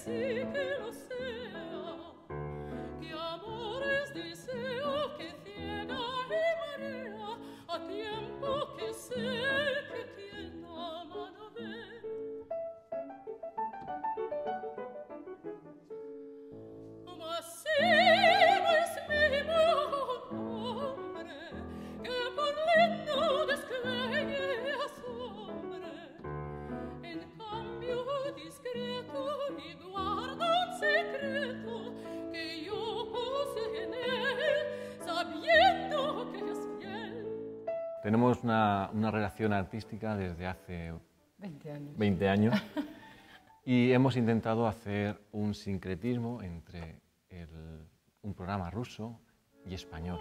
Tenemos una relación artística desde hace 20 años y hemos intentado hacer un sincretismo entre un programa ruso y español.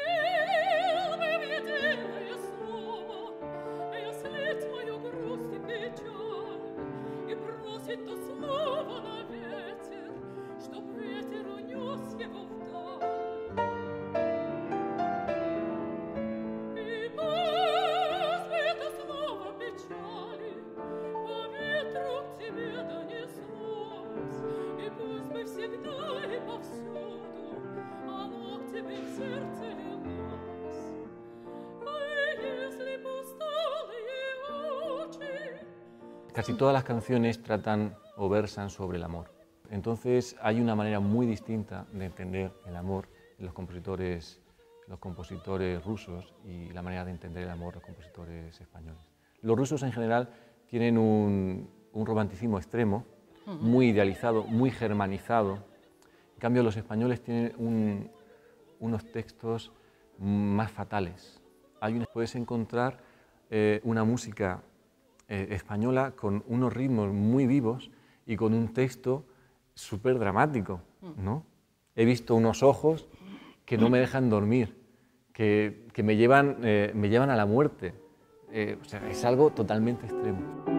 Casi todas las canciones tratan o versan sobre el amor. Entonces hay una manera muy distinta de entender el amor en los compositores rusos y la manera de entender el amor en los compositores españoles. Los rusos en general tienen un romanticismo extremo, muy idealizado, muy germanizado. En cambio los españoles tienen unos textos más fatales. Puedes encontrar una música española con unos ritmos muy vivos y con un texto súper dramático, ¿no? He visto unos ojos que no me dejan dormir, que me llevan a la muerte. O sea, es algo totalmente extremo.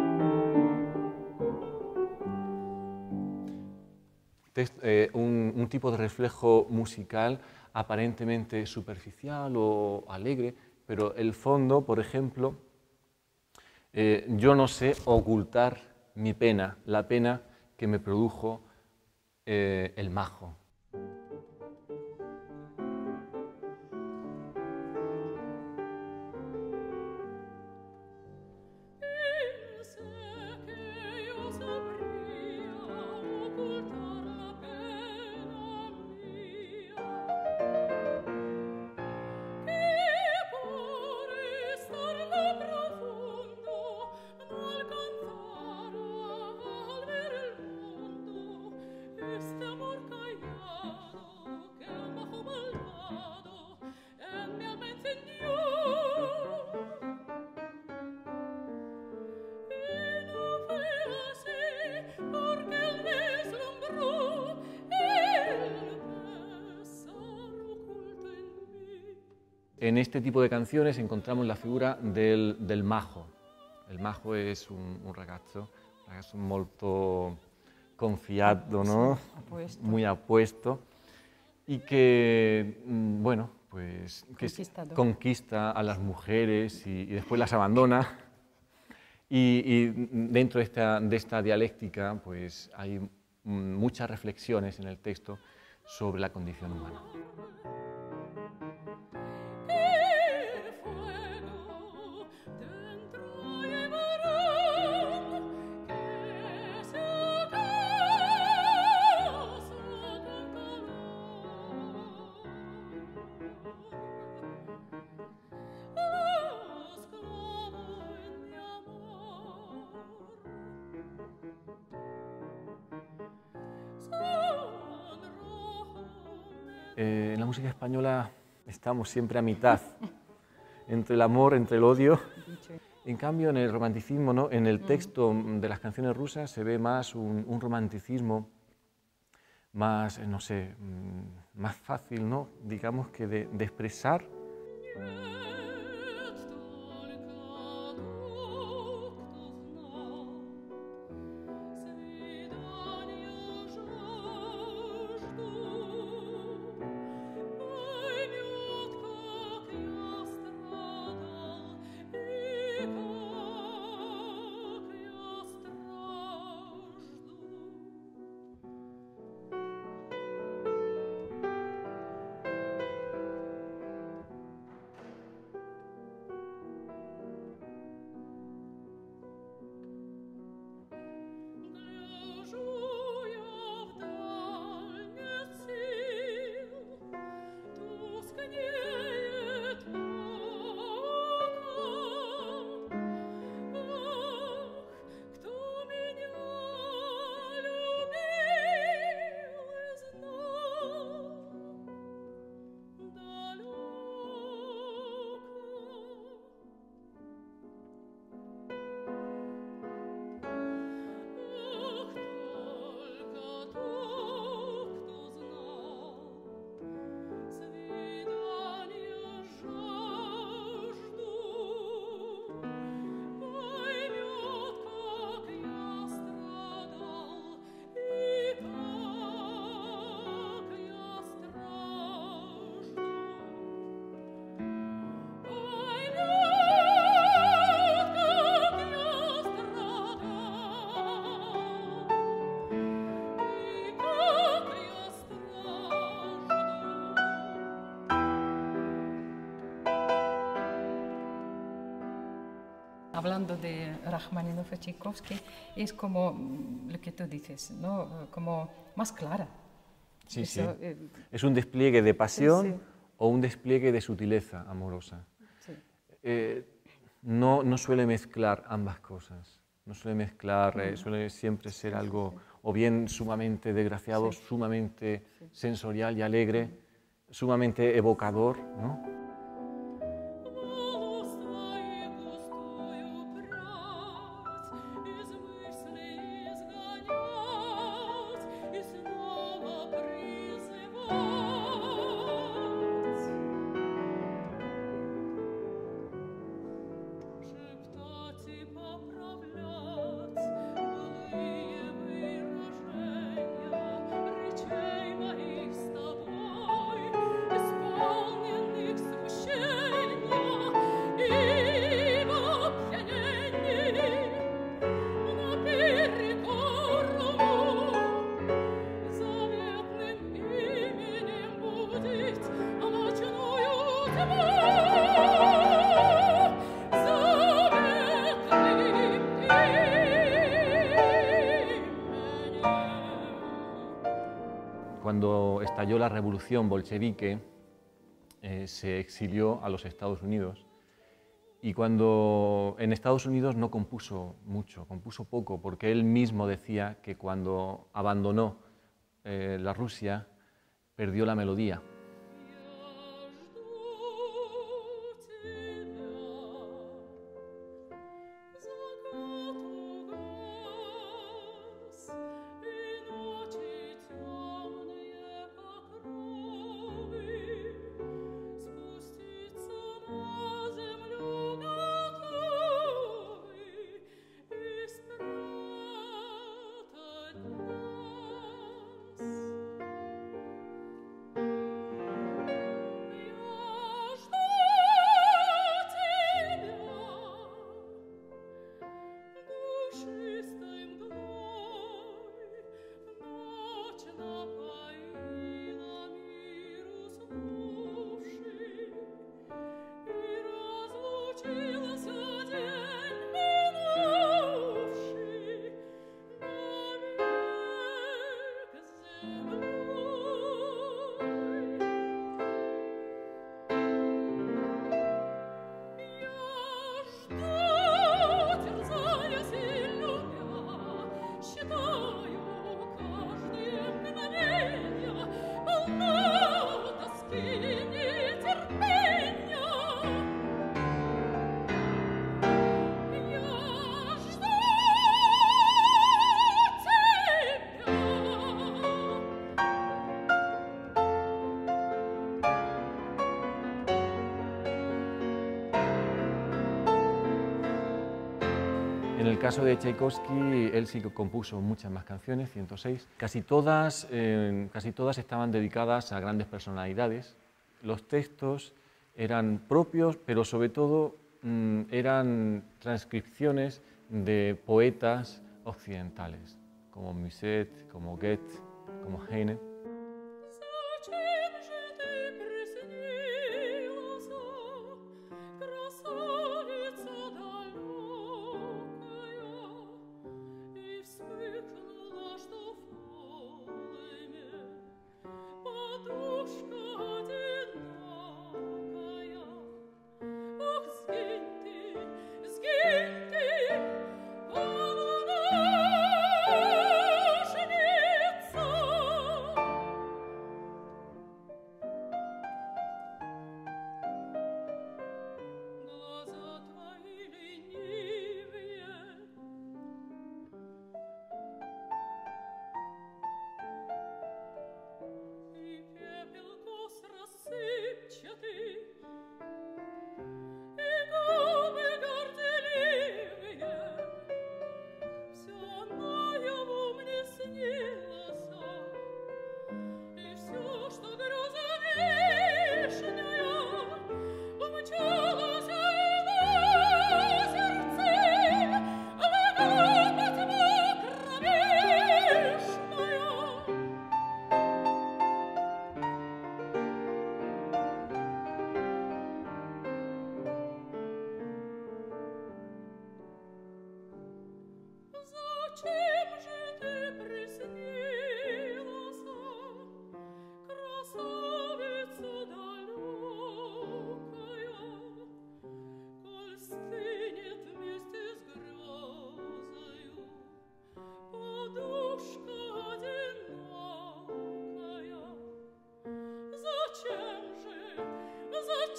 Un tipo de reflejo musical aparentemente superficial o alegre, pero el fondo, por ejemplo, yo no sé ocultar mi pena, la pena que me produjo el Majo. En este tipo de canciones encontramos la figura del Majo. El Majo es un ragazzo molto confiato, ¿no? Apuesto. Muy apuesto y que, bueno, pues que conquista a las mujeres y después las abandona. Y dentro de esta dialéctica pues hay muchas reflexiones en el texto sobre la condición humana. En la música española estamos siempre a mitad, entre el amor, entre el odio. En cambio, en el romanticismo, ¿no? En el texto de las canciones rusas se ve más un romanticismo más, no sé, más fácil, ¿no? Digamos que de expresar. hablando de Rachmaninoff y Tchaikovsky, es como lo que tú dices, ¿no? Como más clara. Sí, Eso, sí. Es un despliegue de pasión, sí, sí. o un despliegue de sutileza amorosa. Sí. No suele mezclar ambas cosas. No suele mezclar, suele siempre ser algo o bien sumamente desgraciado, Sí. sumamente sensorial y alegre, sumamente evocador, ¿no? Cuando estalló la revolución bolchevique, se exilió a los Estados Unidos, y cuando en Estados Unidos no compuso mucho, compuso poco, porque él mismo decía que cuando abandonó la Rusia perdió la melodía. En el caso de Tchaikovsky, él sí que compuso muchas más canciones, 106. Casi todas estaban dedicadas a grandes personalidades. Los textos eran propios, pero sobre todo eran transcripciones de poetas occidentales, como Musset, como Goethe, como Heine.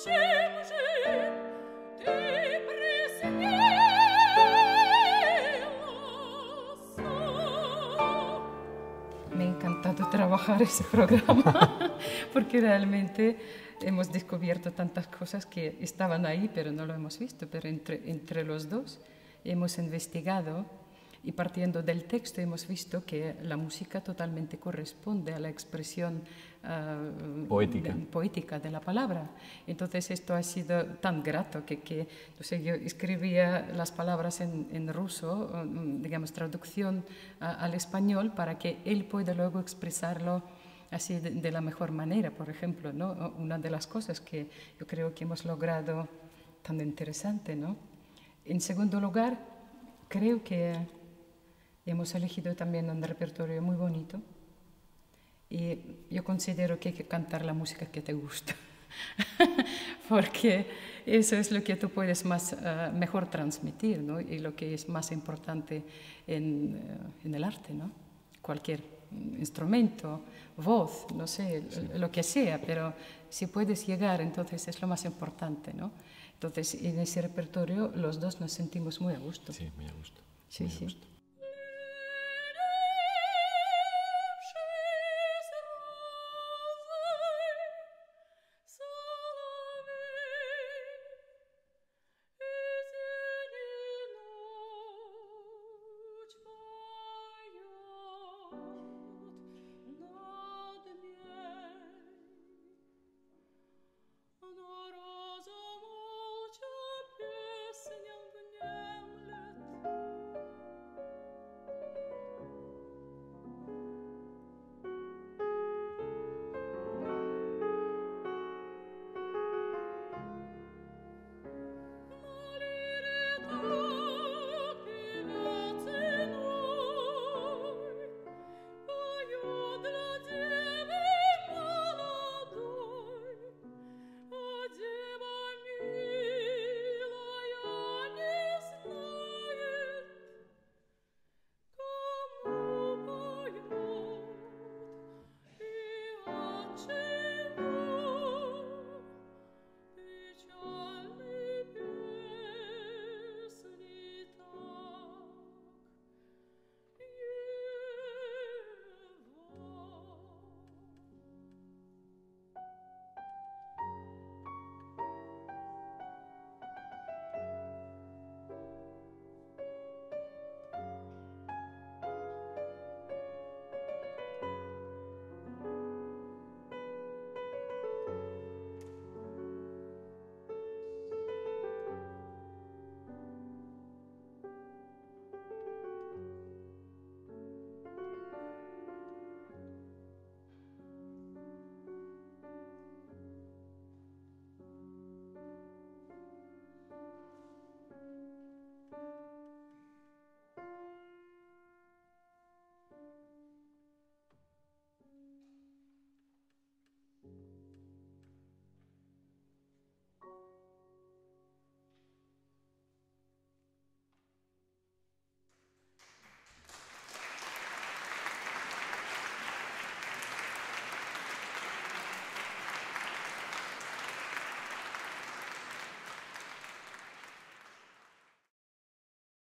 Me ha encantado trabajar ese programa porque realmente hemos descubierto tantas cosas que estaban ahí pero no lo hemos visto, pero entre los dos hemos investigado y partiendo del texto hemos visto que la música totalmente corresponde a la expresión poética de la palabra. Entonces esto ha sido tan grato que no sé, yo escribía las palabras en ruso, digamos traducción al español para que él pueda luego expresarlo así de la mejor manera, por ejemplo, ¿no? Una de las cosas que yo creo que hemos logrado tan interesante, ¿no? En segundo lugar, creo que hemos elegido también un repertorio muy bonito y yo considero que hay que cantar la música que te gusta, porque eso es lo que tú puedes mejor transmitir, ¿no? Y lo que es más importante en el arte, ¿no? Cualquier instrumento, voz, no sé, lo que sea, pero si puedes llegar, entonces es lo más importante, ¿no? Entonces, en ese repertorio los dos nos sentimos muy a gusto. Sí, muy a gusto. Sí, Muy a sí. gusto.